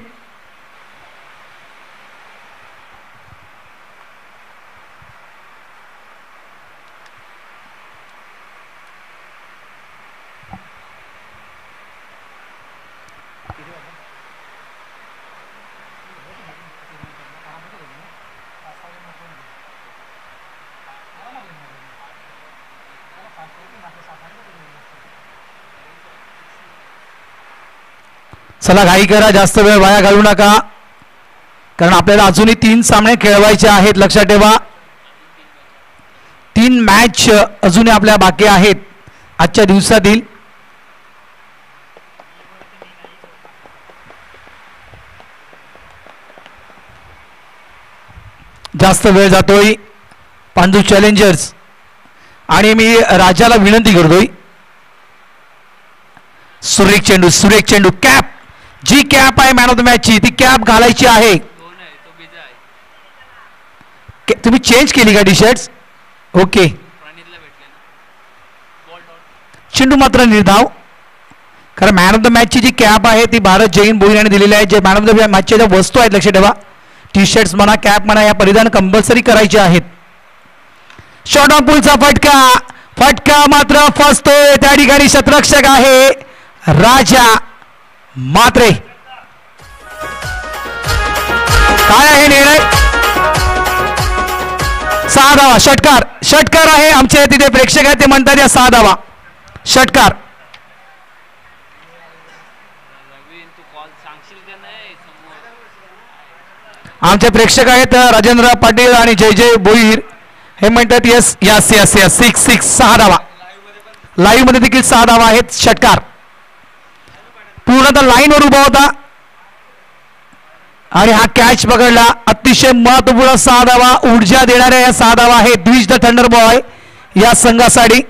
चला घाई करा, जास्त वेळ वाया घालू नका, कारण आपल्याला अजूनही तीन सामने खेळवायचे आहेत. लक्षात ठेवा, तीन मॅच अजूनही आपल्या बाकी आहेत आजच्या दिवसातील. जास्त वेळ जातोय पांडू चॅलेंजर्स, आणि मी राजाला विनंती करतोय, सुरेख चेंडू, सुरेख चेंडू, कॅप, जी कॅप आहे मॅन ऑफ द मॅचची ती कॅप घालायची आहे. तुम्ही चेंज केली का टी शर्ट? ओके. चेंडू मात्र निर्धाव, कारण मॅन ऑफ द मॅचची जी कॅप आहे ती भारत जैन भोईर यांनी दिलेली आहे. जे मॅन ऑफ द मॅचच्या ज्या वस्तू आहेत लक्षात ठेवा, टी शर्ट्स म्हणा, कॅप म्हणा, या परिधान कंपल्सरी करायचे आहेत. शॉट ऑन पूलचा फटका, फटका मात्र फसतोय, त्या ठिकाणी शतरक्षक आहे राजा मात्रे. काय आहे निर्णय? सहा धावा, षटकार, षटकार आहे. आमच्या तिथे प्रेक्षक आहेत ते म्हणतात या सहा धावा, षटकार. आमचे प्रेक्षक आहेत राजेंद्र पाटील आणि जय जय भोईर, हे म्हणतात yes yes yes yes six six, सहा धावा. लाईव्ह मध्ये देखील सहा धावा आहेत. षटकार पूर्णतः लाईनवर उभा होता आणि हा कॅच पकडला. अतिशय महत्वपूर्ण सहा धावा, ऊर्जा देणाऱ्या या सहा धावा आहेत. द्विज द थंडर बॉय या संघासाठी.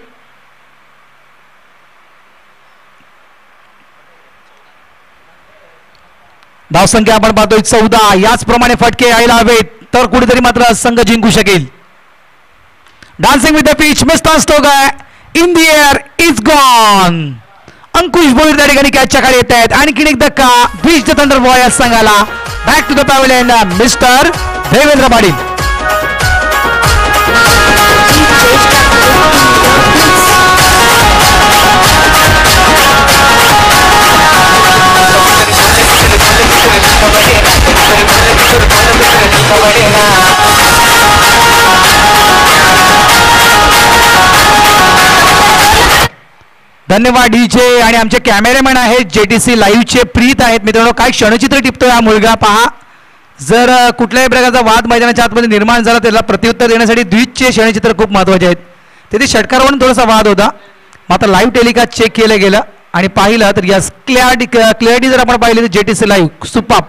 धावसंख्या आपण पाहतोय चौदा. याचप्रमाणे फटके यायला हवेत तर कुठेतरी मात्र संघ जिंकू शकेल. Dancing with the pitch, mister Stoke in the air is gone. Ankush Bhoir त्या ठिकाणी कॅचच्या खाली येत आहेत. आणखीन एक धक्का द्विज द थंडर बॉय या संघाला. Back to the pavilion mister Devendra Patil. धन्यवाद डीजे. आणि आमचे कॅमेरामॅन आहेत जेटीसी लाईव्हचे प्रीत आहेत. मित्रांनो, काय क्षणचित्र टिपतोय हा मुलगा पहा. जर कुठल्याही प्रकारचा वाद मैदानाच्या आतमध्ये निर्माण झाला त्याला प्रत्युत्तर देण्यासाठी द्विजचे क्षणचित्र खूप महत्वाचे आहेत. तिथे षटकारावरून थोडासा वाद होता, मात्र लाईव्ह टेलिकास्ट चेक केलं गेलं आणि पाहिलं तर यस क्लॅरिटी क्लॅरिटी जर आपण पाहिली तर जेटीसी लाईव्ह सुपाप.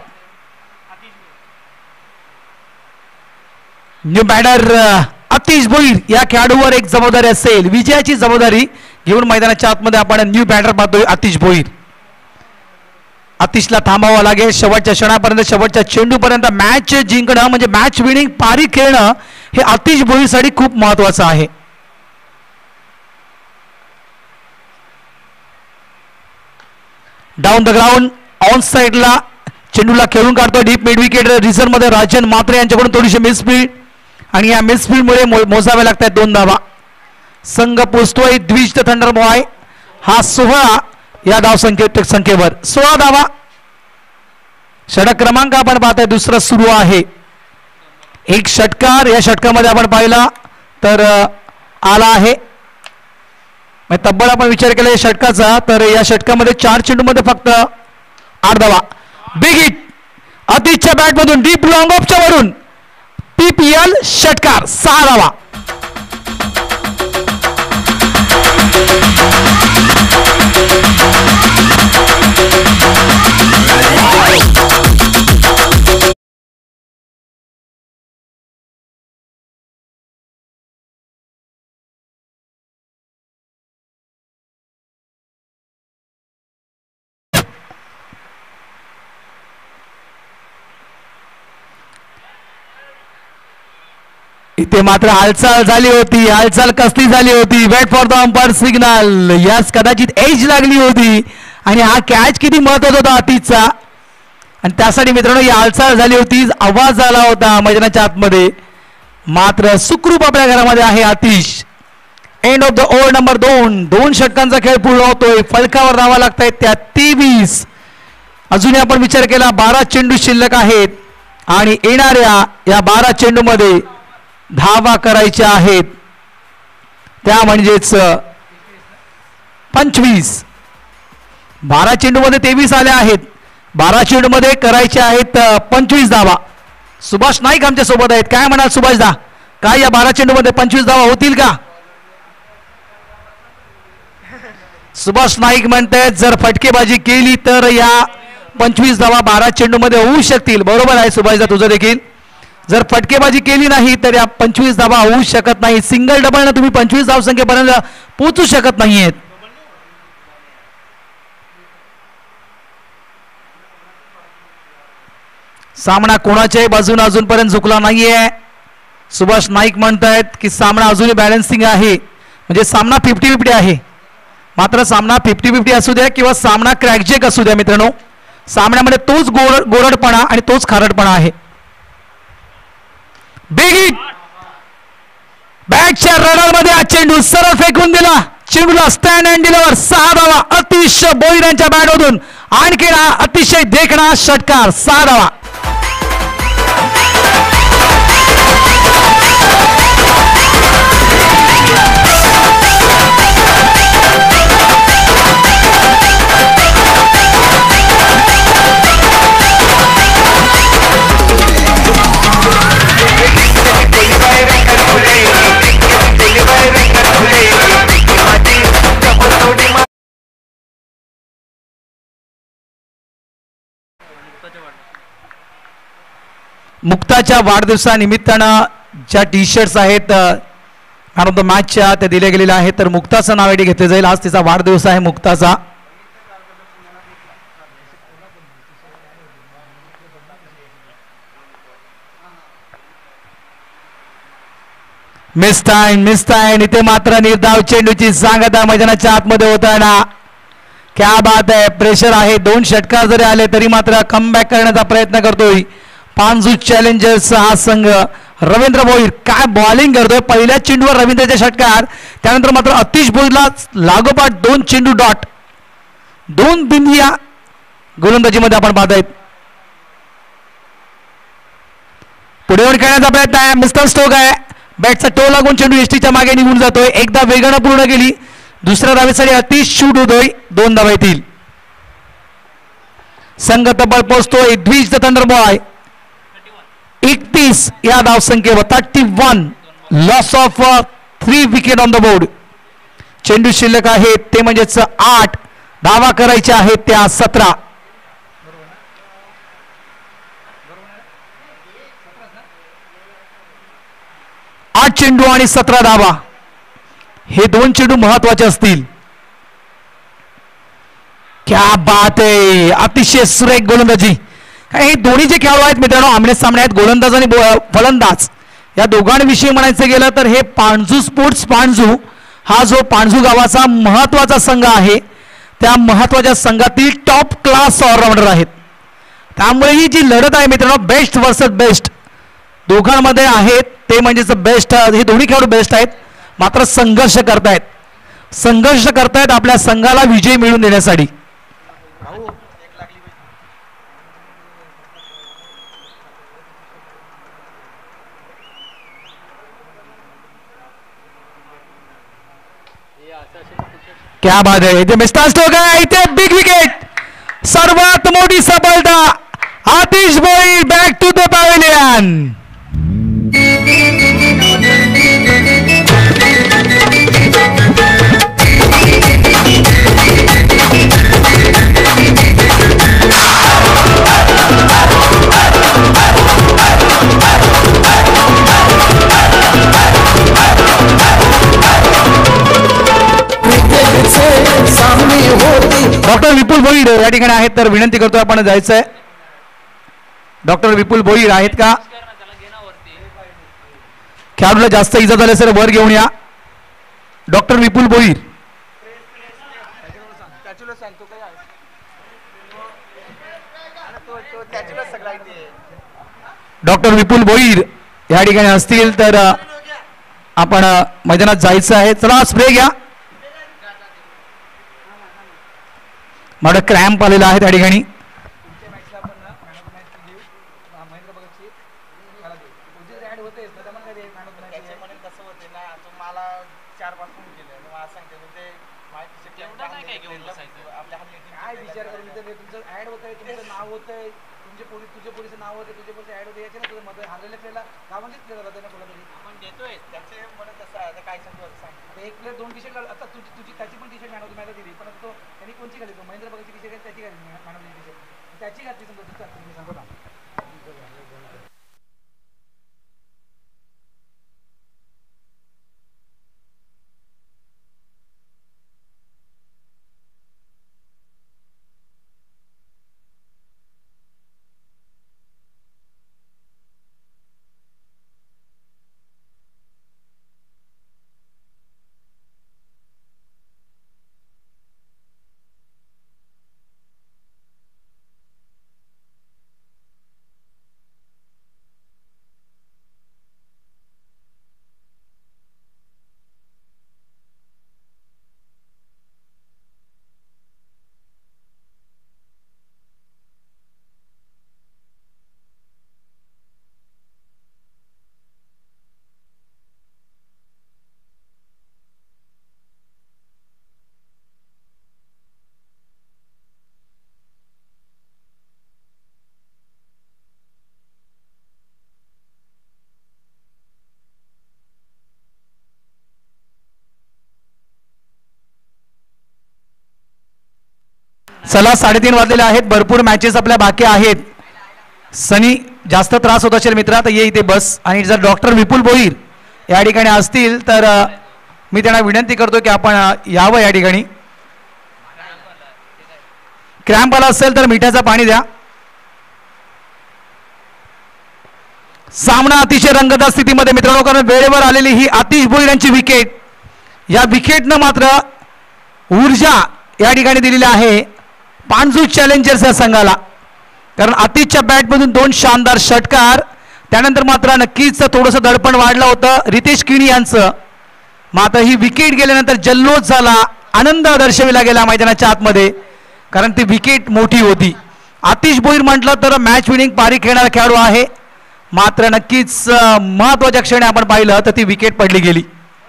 न्यू बॅटर आतिश भोईर या खेळाडूवर एक जबाबदारी असेल, विजयाची जबाबदारी घेऊन मैदानाच्या आतमध्ये आपण न्यू बॅटर पाहतोय आतिश भोईर. आतिशला थांबावं लागेल शेवटच्या क्षणापर्यंत, शेवटच्या चेंडूपर्यंत. मॅच जिंकणं म्हणजे मॅच विनिंग पारी खेळणं हे आतिश भोईरसाठी खूप महत्वाचं आहे. डाऊन द ग्राउंड ऑन साइडला चेंडूला खेळून काढतो. डीप मिड विकेट रिझर्व्ह मध्ये राजन मात्रे यांच्याकडून थोडीशी मिसफील्ड, आणि या मिसफील्डमुळे मोजावे लागतात दोन धावा. संघ पोचतोय द्विज द थंडर बॉय हा सोळा या धाव संख्ये संख्येवर. सोळा धावा. षटक क्रमांक आपण पाहताय दुसरा सुरू आहे. एक षटकार या षटकामध्ये आपण पाहिला तर आला आहे. तब्बल आपण विचार केला या षटकाचा तर या षटकामध्ये चार चेंडूमध्ये फक्त आठ धावा. बिग हिट अतिशच्या बॅटमधून डीप लॉंग ऑफच्या वरून पीपीएल षटकार, सहा धावा. इथे मात्र हालचाल झाली होती, हालचाल कसली झाली होती. Wait for the umpire signal. यास कदाचित एज लागली होती आणि हा कॅच किती महत्वाचा होता आतिशचा, आणि त्यासाठी मित्रांनो ही हालचाल झाली होती, आवाज आला होता मैदानाच्या आतमध्ये. मात्र सुखरूप आपल्या घरामध्ये आहे Atish. End of the over number दोन. दोन षटकांचा खेळ पूर्ण होतोय. फलकावर धावा लागत आहेत त्या तेवीस. अजूनही आपण विचार केला बारा चेंडू शिल्लक आहेत आणि येणाऱ्या या बारा चेंडूमध्ये धावा करायच्या आहेत, त्या म्हणजेच पंचवीस. बारा चेंडूमध्ये तेवीस आल्या आहेत बारा चेंडू मध्ये करायचे आहेत पंचवीस धावा. सुभाष नाईक आमच्या सोबत आहेत. काय म्हणाल सुभाष दा, काय या बारा चेंडू मध्ये पंचवीस धावा होतील का? सुभाष नाईक म्हणतात जर फटकेबाजी केली तर या पंचवीस धावा बारा चेंडू मध्ये होऊ शकतील. बरोबर आहे सुभाष दा तुझं देखील. जर फटकेबाजी केली नाही तर या पंचवीस धावा होऊ शकत नाही. सिंगल डबल ना तुम्ही पंचवीस धाव संख्येपर्यंत पोहोचू शकत नाहीयेत. सामना कोणाच्याही बाजूने अजूनपर्यंत झुकला नाहीये. सुभाष नाईक म्हणतायत की सामना अजूनही बॅलन्सिंग आहे, म्हणजे सामना फिफ्टी फिफ्टी आहे. मात्र सामना फिफ्टी फिफ्टी असू द्या किंवा सामना क्रॅकजेक असू द्या मित्रांनो, सामन्यामध्ये तोच गोड गोरडपणा आणि तोच खारटपणा आहे. बिग हिट बॅटच्या रडारमध्ये हा चेंडू सरळ फेकून दिला. चेंडूला स्टँड अँड डिलिव्हर. सहा धावा अतिशय बोईर यांच्या बॅटमधून. आणखी हा अतिशय देखणा षटकार. सहा धावा. मुक्ताच्या वाढदिवसानिमित्तानं ज्या T shirts man of of द मॅचच्या त्या दिल्या गेलेल्या आहेत, तर मुक्ताचं नाव याठी घेतलं जाईल. आज तिचा वाढदिवस आहे मुक्ताचा. मिस टाइम मिस टाइम इथे मात्र निर्धाव चेंडूची सांगता मैदानाच्या आतमध्ये होताना. क्या बात आहे. प्रेशर आहे. दोन षटकार जरी आले तरी मात्र कमबॅक करण्याचा प्रयत्न करतोय पांजू चॅलेंजर्स हा संघ. रवींद्र भोईर काय बॉलिंग करतोय. पहिल्या चेंडूवर रवींद्रचे षटकार, त्यानंतर मात्र अतिश भोईरला लागोपाठ दोन चेंडू डॉट, दोन बिंदी या गोलंदाजीमध्ये आपण पाहतायत. पुढे येऊन खेळण्याचा प्रयत्न आहे. मिस्टर स्टोक आहे. बॅटचा टो लागून चेंडू एसटीच्या मागे निघून जातोय. एकदा वेगानं पूर्ण केली, दुसऱ्या धावेसाठी अतिश शूट होतोय. दोन धावा येतील. संघ तब्बल पोहोचतोय द्विज द थंडर बॉय एकतीस या धाव संख्येवर. Thirty one. Loss of three wicket on the board. चेंडू शिल्लक आहेत ते म्हणजेच आठ. धावा करायच्या आहेत त्या सतरा. आठ चेंडू आणि सतरा धावा, हे दोन चेंडू महत्वाचे असतील. क्या बात आहे. अतिशय सुरेख गोलंदाजी. हे दोन्ही जे खेळाडू आहेत मित्रांनो आमने सामने आहेत, गोलंदाज आणि फलंदाज, या दोघांविषयी म्हणायचं गेलं तर हे पाणजू स्पोर्ट्स पाणजू हा जो पाणजू गावाचा महत्वाचा संघ आहे, त्या महत्वाच्या संघातील टॉप क्लास ऑलराऊंडर आहेत. त्यामुळे ही जी लढत आहे मित्रांनो बेस्ट वर्सेस बेस्ट दोघांमध्ये आहेत, ते म्हणजेच बेस्ट. हे दोन्ही खेळाडू बेस्ट आहेत, मात्र संघर्ष करतायत संघर्ष करतायत आपल्या संघाला विजय मिळवून देण्यासाठी. क्या बात आहे. इथे मिस्टर स्टोक आहे. इथे बिग विकेट. सर्वात मोठी सफलता. Atish Bhoir back to the pavilion. Doctor Vipul Bhoir या ठिकाणी आहेत, तर विनंती करतो आपण जायचंय. डॉक्टर विपुल भोईर आहेत का? खेळाडूला जास्त इजा झाली सर वर घेऊन या. डॉक्टर विपुल भोईर. डॉक्टर विपुल भोईर या ठिकाणी असतील तर आपण मैदानात जायचं आहे. चला स्प्रे घ्या. मला क्रॅम्प आलेला आहे त्या ठिकाणी. काय विचार करून इथे तुमचं ऍड होत आहे, तुमचं नाव होत आहे, तुमचे पोलीस तुझे पोलीस नाव होते, तुझे पोलीस ऍड होते, याचे ना तुझं मध्ये हारलेल्या प्लेयरला गावांनीच प्लेयर होता ना कोणा तरी. आपण देतोय त्याचे म्हणत असं आता काय सांगू असं सांग. आता एक प्लेयर दोन टी शर्ट आता तुझी तुझी त्याची पण T shirt man of match दिली, पण आता तो त्यांनी कोणची घाली, तो महेंद्र भगतची टी शर्ट त्याची घाली मॅन ऑफ टी शर्ट त्याची घातली समजा तुम्ही सांगतो ना. चला साडेतीन वाजलेले आहेत, भरपूर मॅचेस आपल्या बाकी आहेत. सनी जास्त त्रास होत असेल मित्रा तर ये इथे बस, आणि जर डॉक्टर विपुल भोईर या ठिकाणी असतील तर मी त्यांना विनंती करतो की आपण यावं या ठिकाणी. क्रॅम्प आला असेल तर मिठाचं पाणी द्या. सामना अतिशय रंगतदार स्थितीमध्ये मित्रांनो, कारण वेळेवर आलेली ही आतिश भोईर यांची विकेट, या विकेटनं मात्र ऊर्जा या ठिकाणी दिलेली आहे पांजू चॅलेंजर्स या संघाला. कारण आतिशच्या बॅटमधून दोन शानदार षटकार, त्यानंतर मात्र नक्कीच थोडंसं दडपण वाढलं होतं रितेश किणी यांचं. मात्र ही विकेट गेल्यानंतर जल्लोष झाला, आनंद दर्शविला गेला मैदानाच्या आतमध्ये, कारण ती विकेट मोठी होती. आतिश भोईर म्हटलं तर मॅच विनिंग पारी खेळणारा खेळाडू आहे, मात्र नक्कीच महत्वाच्या क्षणी आपण पाहिलं तर ती विकेट पडली गेली.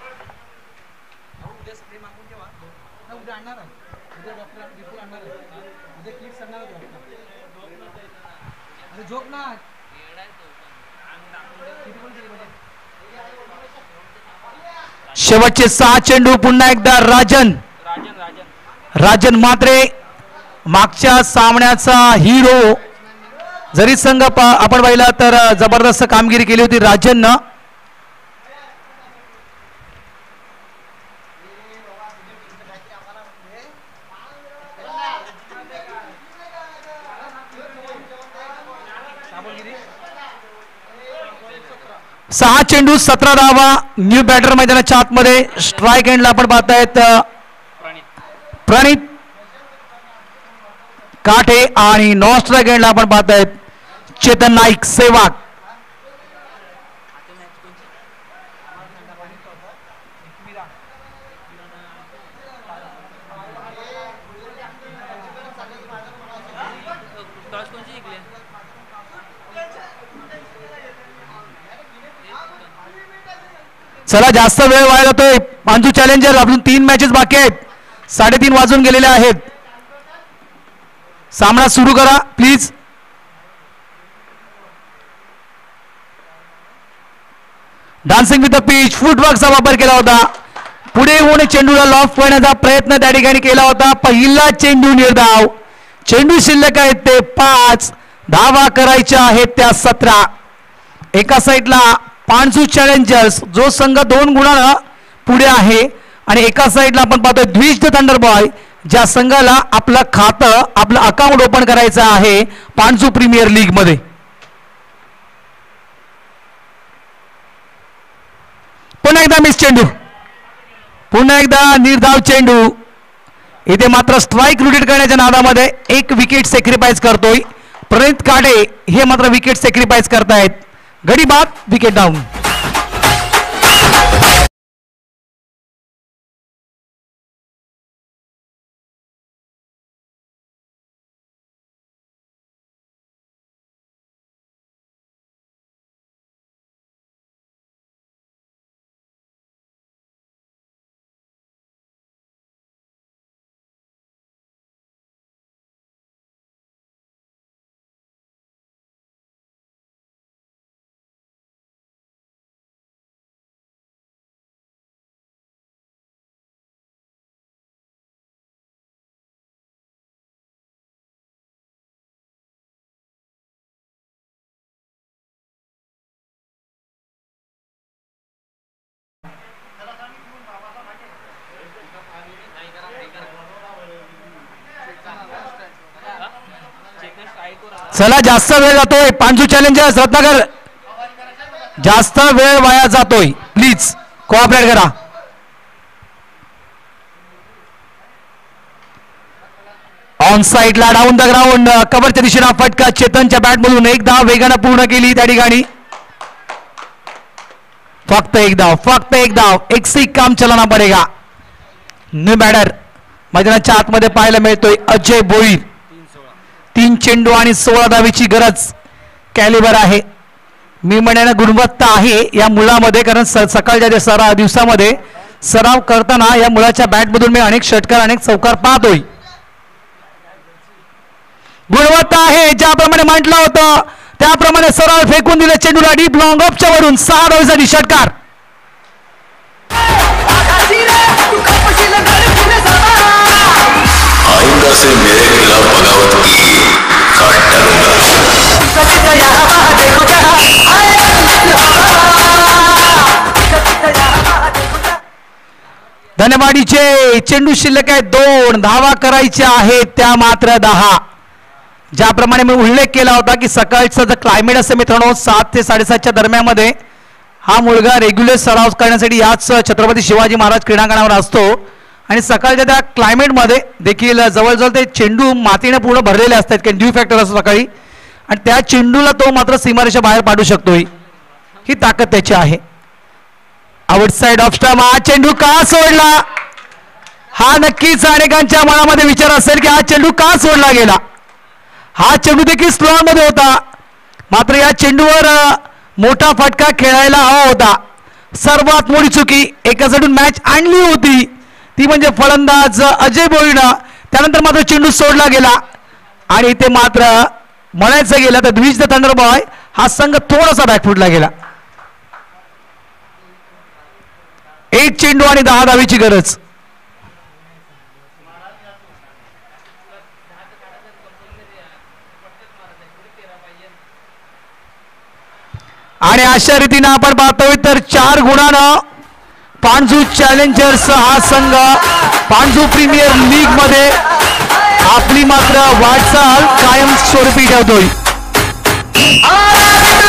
शेवटचे सहा चेंडू पुन्हा एकदा राजन राजन मात्रे, मागच्या सामन्याचा हिरो. जरी संघ आपण पाहिला तर जबरदस्त कामगिरी केली होती राजननं. सहा चेंडू सतरा धावा, न्यू बॅटर मैदानाच्या आतमध्ये. स्ट्राईक एंडला आपण पाहतायत प्रणित काठे, आणि नॉन स्ट्राईक एंडला आपण पाहतायत चेतन नाईक सेवाग. चला जास्त वेळ व्हायला जातोय, पांजू चॅलेंजर अजून तीन मॅचेस बाकी आहेत, साडेतीन वाजून गेलेले आहेत. सामना सुरू करा please. Dancing with the pitch, फुटवर्कचा वापर केला होता. पुढे होऊन चेंडूला लॉफ करण्याचा प्रयत्न त्या ठिकाणी केला होता. पहिला चेंडू निर्धाव, चेंडू शिल्लक आहेत ते पाच, धावा करायच्या आहेत त्या सतरा. एका साईडला पांजू चॅलेंजर्स जो संघ दोन गुणानं पुढे आहे, आणि एका साईडला आपण पाहतोय द्विज द थंडर बॉय ज्या संघाला आपलं खातं आपलं अकाउंट ओपन करायचं आहे पांजू प्रीमियर लीग मध्ये. पुन्हा एकदा मिस चेंडू, पुन्हा एकदा निर्धाव चेंडू. इथे मात्र स्ट्राईक रोटेट करण्याच्या नादामध्ये एक विकेट सॅक्रिफाईस करतोय प्रणित काडे, हे मात्र विकेट सॅक्रिफाईस करतायत. गडी बाद, विकेट डाऊन. चला जास्त वेळ जातोय पांजू चॅलेंजर्स रत्नाकर जास्त वेळ वाया जातोय प्लीज कोऑपरेट करा. ऑन साईडला डाऊन द ग्राउंड कव्हरच्या दिशेला फटका चेतनच्या बॅट मधून एक धाव वेगानं पूर्ण केली त्या ठिकाणी. फक्त एक धाव फक्त एक धाव एक सी काम चलाना पडेगा. न्यू बॅटर मैदानाच्या आतमध्ये पाहायला मिळतोय अजय भोईर. तीन चेंडू आणि सोळा धावेची गरज कॅलिबर आहे. मी म्हणेन गुणवत्ता आहे या मुलामध्ये कारण सकाळच्या सरा दिवसामध्ये सराव करताना या मुलाच्या बॅटमधून मी अनेक षटकार अनेक चौकार पाहतोय. गुणवत्ता आहे ज्याप्रमाणे म्हटलं होतं त्याप्रमाणे सरळ फेकून दिले चेंडूला डीप लॉंग ऑफच्या वरून सहा धावेसाठी षटकार. आइंदा से मेरे खिलाफ बगावत की काट डालूंगा. धन्यवादीचे चेंडू शिल्लक आहे दोन धावा करायच्या आहेत त्या मात्र दहा. ज्याप्रमाणे मी उल्लेख केला होता की सकाळचं जर क्लायमेट असेल मित्रांनो सात ते साडेसातच्या दरम्यानमध्ये हा मुलगा रेग्युलर सराव करण्यासाठी याच छत्रपती शिवाजी महाराज क्रीडांगणावर असतो आणि सकाळच्या त्या क्लायमेटमध्ये देखील जवळजवळ ते चेंडू मातीने पूर्ण भरलेले असतात कारण ड्यू फॅक्टर असतो सकाळी आणि त्या चेंडूला तो मात्र सीमारेषा बाहेर पाडू शकतोय. ही ताकद त्याची आहे. आउटसाइड ऑफ स्टंप हा चेंडू का सोडला. हा नक्कीच अनेकांच्या मनामध्ये विचार असेल की हा चेंडू का सोडला गेला. हा चेंडू देखील स्लॉट मध्ये होता मात्र या चेंडूवर मोठा फटका खेळायला हवा होता. सर्वात मोठी चुकी एकाकडून मॅच आणली होती ती म्हणजे फलंदाज अजय भोईरनं. त्यानंतर मात्र चेंडू सोडला गेला आणि ते मात्र म्हणायचं गेलं तर द्विज द थंडर बॉय हा संघ थोडासा बॅकफुटला गेला. एक चेंडू आणि दहा धावेची गरज. आणि अशा रीतीनं आपण पाहतोय तर चार गुणानं पांजू चॅलेंजर्स हा संघ पांजू प्रीमियर लीग मध्ये आपली मात्र वाटचाल कायम स्वरूपी ठेवतोय.